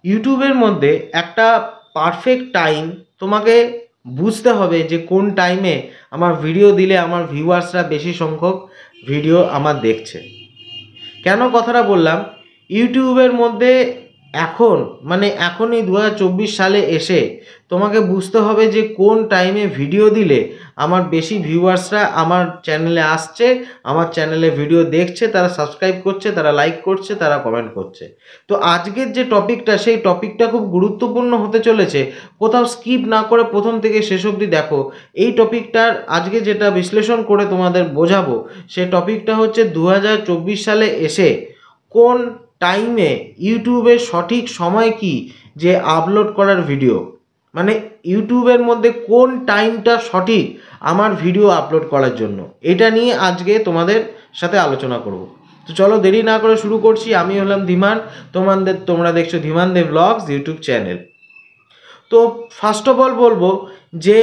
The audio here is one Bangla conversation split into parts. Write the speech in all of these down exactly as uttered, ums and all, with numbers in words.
ইউটিউবের মধ্যে একটা পারফেক্ট টাইম তোমাকে বুঝতে হবে যে কোন টাইমে আমার ভিডিও দিলে আমার ভিউয়ার্সরা বেশি সংখ্যক ভিডিও আমার দেখছে। কেন কথাটা বললাম, ইউটিউবের মধ্যে এখন মানে এখন এই দু হাজার চব্বিশ সালে এসে তোমাকে বুঝতে হবে যে কোন টাইমে ভিডিও দিলে আমার বেশি ভিউয়ার্সরা আমার চ্যানেলে আসছে, আমার চ্যানেলে ভিডিও দেখছে, তারা সাবস্ক্রাইব করছে, তারা লাইক করছে, তারা কমেন্ট করছে। তো আজকের যে টপিকটা, সেই টপিকটা খুব গুরুত্বপূর্ণ হতে চলেছে। কোথাও স্কিপ না করে প্রথম থেকে শেষ অবধি দেখো। এই টপিকটার আজকে যেটা বিশ্লেষণ করে তোমাদের বোঝাবো, সে টপিকটা হচ্ছে দু হাজার চব্বিশ সালে এসে কোন টাইমে ইউটিউবের সঠিক সময় কি যে আপলোড করার ভিডিও, মানে ইউটিউবের মধ্যে কোন টাইমটা সঠিক আমার ভিডিও আপলোড করার জন্য, এটা নিয়ে আজকে তোমাদের সাথে আলোচনা করব। তো চলো দেরি না করে শুরু করছি। আমি হলাম ধীমান, তোমাদের তোমরা দেখছো Dhiman Dev blogs YouTube channel. তো ফার্স্ট অফ অল বলবো যে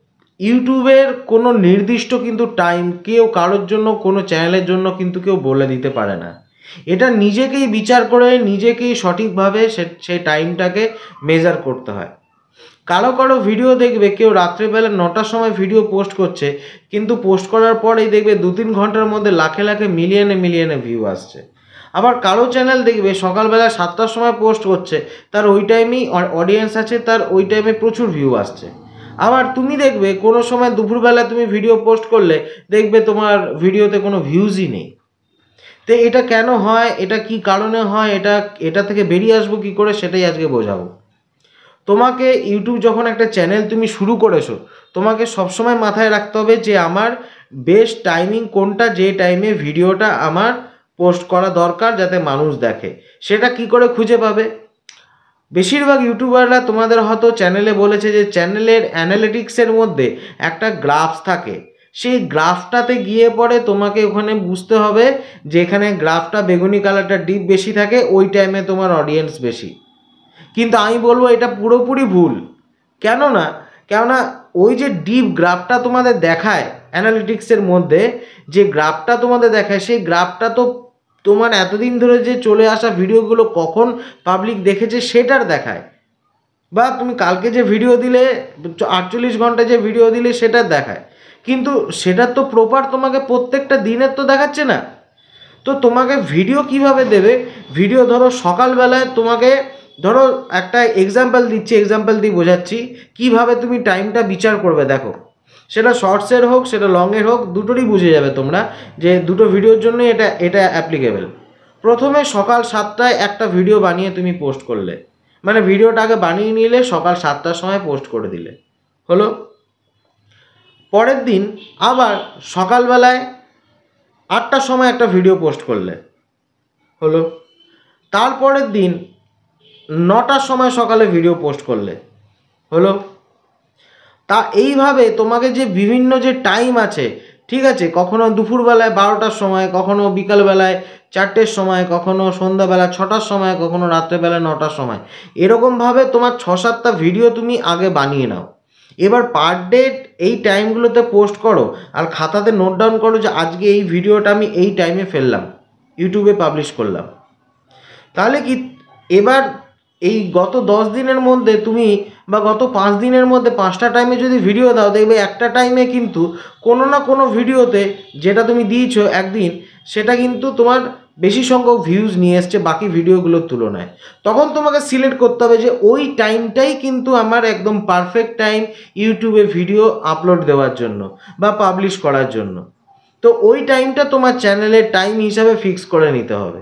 ইউটিউবের কোনো নির্দিষ্ট কিন্তু টাইম কেউ কারোর জন্য, কোনো চ্যানেলের জন্য কিন্তু কেউ বলে দিতে পারে না। এটা নিজেকেই বিচার করে নিজেকেই সঠিকভাবে সে সেই টাইমটাকে মেজার করতে হয়। কারো কারো ভিডিও দেখবে কেউ রাত্রেবেলা নটার সময় ভিডিও পোস্ট করছে, কিন্তু পোস্ট করার পরেই দেখবে দু তিন ঘন্টার মধ্যে লাখে লাখে মিলিয়নে মিলিয়নে ভিউ আসছে। আবার কারো চ্যানেল দেখবে সকালবেলা সাতটার সময় পোস্ট করছে, তার ওই টাইমেই অডিয়েন্স আছে, তার ওই টাইমে প্রচুর ভিউ আসছে। আবার তুমি দেখবে কোনো সময় দুপুরবেলা তুমি ভিডিও পোস্ট করলে দেখবে তোমার ভিডিওতে কোনো ভিউজই নেই। তো এটা কেন হয়, এটা কি কারণে হয়, এটা এটা থেকে বেরিয়ে আসবো কী করে, সেটাই আজকে বোঝাবো তোমাকে। ইউটিউব যখন একটা চ্যানেল তুমি শুরু করেছো, তোমাকে সবসময় মাথায় রাখতে হবে যে আমার বেস্ট টাইমিং কোনটা, যে টাইমে ভিডিওটা আমার পোস্ট করা দরকার যাতে মানুষ দেখে। সেটা কি করে খুঁজে পাবে? বেশিরভাগ ইউটিউবাররা তোমাদের হয়তো চ্যানেলে বলেছে যে চ্যানেলের অ্যানালিটিক্সের মধ্যে একটা গ্রাফস থাকে, সেই গ্রাফটাতে গিয়ে পরে তোমাকে ওখানে বুঝতে হবে যে এখানে গ্রাফটা বেগুনি কালারটা ডিপ বেশি থাকে, ওই টাইমে তোমার অডিয়েন্স বেশি। কিন্তু আমি বলবো এটা পুরোপুরি ভুল। কেননা কেননা ওই যে ডিপ গ্রাফটা তোমাদের দেখায় অ্যানালিটিক্সের মধ্যে, যে গ্রাফটা তোমাদের দেখায়, সেই গ্রাফটা তো তোমার এতদিন ধরে যে চলে আসা ভিডিওগুলো কখন পাবলিক দেখেছে সেটার দেখায়, বা তুমি কালকে যে ভিডিও দিলে আটচল্লিশ ঘন্টা যে ভিডিও দিলে সেটার দেখায়। কিন্তু সেটা তো প্রপার তোমাকে প্রত্যেকটা দিনের তো দেখাচ্ছে না। তো তোমাকে ভিডিও কিভাবে দেবে? ভিডিও ধরো সকালবেলায় তোমাকে, ধরো একটা এক্সাম্পল দিচ্ছি, এক্সাম্পল দিয়ে বোঝাচ্ছি কিভাবে তুমি টাইমটা বিচার করবে। দেখো, সেটা শর্টসের হোক সেটা লংয়ের হোক, দুটোরই বুঝে যাবে তোমরা যে দুটো ভিডিওর জন্য এটা এটা অ্যাপ্লিকেবল। প্রথমে সকাল সাতটায় একটা ভিডিও বানিয়ে তুমি পোস্ট করলে, মানে ভিডিওটা আগে বানিয়ে নিলে সকাল সাতটার সময় পোস্ট করে দিলে, হলো। পরের দিন আবার সকালবেলায় আটটার সময় একটা ভিডিও পোস্ট করলে, হলো। তারপরের দিন নটার সময় সকালে ভিডিও পোস্ট করলে, হলো। তা এইভাবে তোমাকে যে বিভিন্ন যে টাইম আছে, ঠিক আছে, কখনো দুপুরবেলায় বারোটার সময়, কখনো বিকালবেলায় চারটের সময়, কখনো সন্ধ্যাবেলা ছটার সময়, কখনো রাত্রেবেলা নটার সময়, এরকমভাবে তোমার ছ সাতটা ভিডিও তুমি আগে বানিয়ে নাও। এবার পার ডে এই টাইমগুলোতে পোস্ট করো, আর খাতাতে নোট ডাউন করো যে আজকে এই ভিডিওটা আমি এই টাইমে ফেললাম, ইউটিউবে পাবলিশ করলাম। তাহলে কি এবার এই গত দশ দিনের মধ্যে তুমি, বা গত পাঁচ দিনের মধ্যে পাঁচটা টাইমে যদি ভিডিও দাও, দেখবে একটা টাইমে কিন্তু কোনো না কোনো ভিডিওতে যেটা তুমি দিয়েছো একদিন, সেটা কিন্তু তোমার বেশি সংখ্যক ভিউজ নিয়ে এসছে বাকি ভিডিওগুলোর তুলনায়। তখন তোমাকে সিলেক্ট করতে হবে যে ওই টাইমটাই কিন্তু আমার একদম পারফেক্ট টাইম ইউটিউবে ভিডিও আপলোড দেওয়ার জন্য বা পাবলিশ করার জন্য। তো ওই টাইমটা তোমার চ্যানেলের টাইম হিসাবে ফিক্স করে নিতে হবে।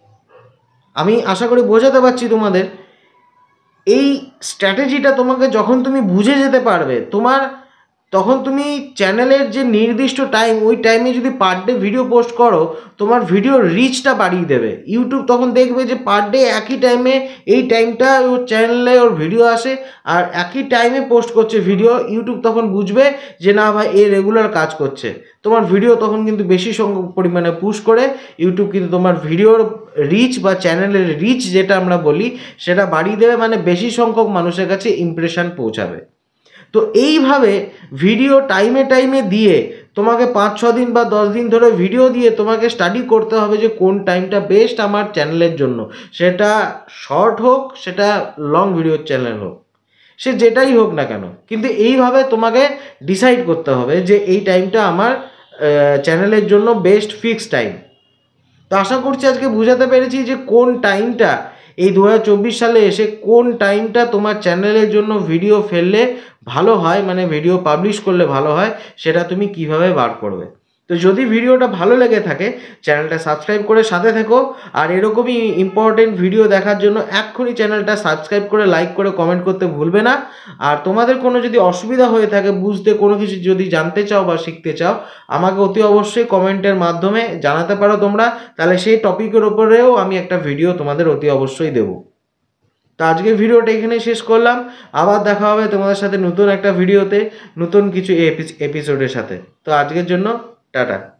আমি আশা করি বোঝাতে পারছি তোমাদের। এই স্ট্র্যাটেজিটা তোমাকে যখন তুমি বুঝে যেতে পারবে, তোমার তখন তুমি চ্যানেলের যে নির্দিষ্ট টাইম, ওই টাইমে যদি পার ডে ভিডিও পোস্ট করো, তোমার ভিডিওর রিচটা বাড়িয়ে দেবে। ইউটিউব তখন দেখবে যে পার ডে একই টাইমে এই টাইমটা ওর চ্যানেলে ওর ভিডিও আসে, আর একই টাইমে পোস্ট করছে ভিডিও। ইউটিউব তখন বুঝবে যে না ভাই এ রেগুলার কাজ করছে। তোমার ভিডিও তখন কিন্তু বেশি সংখ্যক পরিমাণে পুশ করে ইউটিউব কিন্তু তোমার ভিডিওর রিচ বা চ্যানেলের রিচ যেটা আমরা বলি সেটা বাড়িয়ে দেবে, মানে বেশি সংখ্যক মানুষের কাছে ইমপ্রেশন পৌঁছাবে। তো এইভাবে ভিডিও টাইমে টাইমে দিয়ে তোমাকে পাঁচ ছ দিন বা দশ দিন ধরে ভিডিও দিয়ে তোমাকে স্টাডি করতে হবে যে কোন টাইমটা বেস্ট আমার চ্যানেলের জন্য, সেটা শর্ট হোক সেটা লং ভিডিওর চ্যানেল হোক, সে যেটাই হোক না কেন, কিন্তু এইভাবে তোমাকে ডিসাইড করতে হবে যে এই টাইমটা আমার চ্যানেলের জন্য বেস্ট ফিক্স টাইম। তো আশা করছি আজকে বোঝাতে পেরেছি যে কোন টাইমটা এই দু হাজার চব্বিশ সালে এসে কোন টাইমটা তোমার চ্যানেলের জন্য ভিডিও ফেললে ভালো হয়, মানে ভিডিও পাবলিশ করলে ভালো হয়, সেটা তুমি কিভাবে বার করবে। তো যদি ভিডিওটা ভালো লেগে থাকে চ্যানেলটা সাবস্ক্রাইব করে সাথে থেকো, আর এরকমই ইম্পর্টেন্ট ভিডিও দেখার জন্য এক্ষুনি চ্যানেলটা সাবস্ক্রাইব করে লাইক করে কমেন্ট করতে ভুলবে না। আর তোমাদের কোনো যদি অসুবিধা হয়ে থাকে বুঝতে, কোনো কিছু যদি জানতে চাও বা শিখতে চাও, আমাকে অতি অবশ্যই কমেন্টের মাধ্যমে জানাতে পারো তোমরা, তাহলে সেই টপিকের ওপরেও আমি একটা ভিডিও তোমাদের অতি অবশ্যই দেবো। তো আজকের ভিডিওটা এখানে শেষ করলাম, আবার দেখা হবে তোমাদের সাথে নতুন একটা ভিডিওতে, নতুন কিছু এপিসোডের সাথে। তো আজকের জন্য টাটা।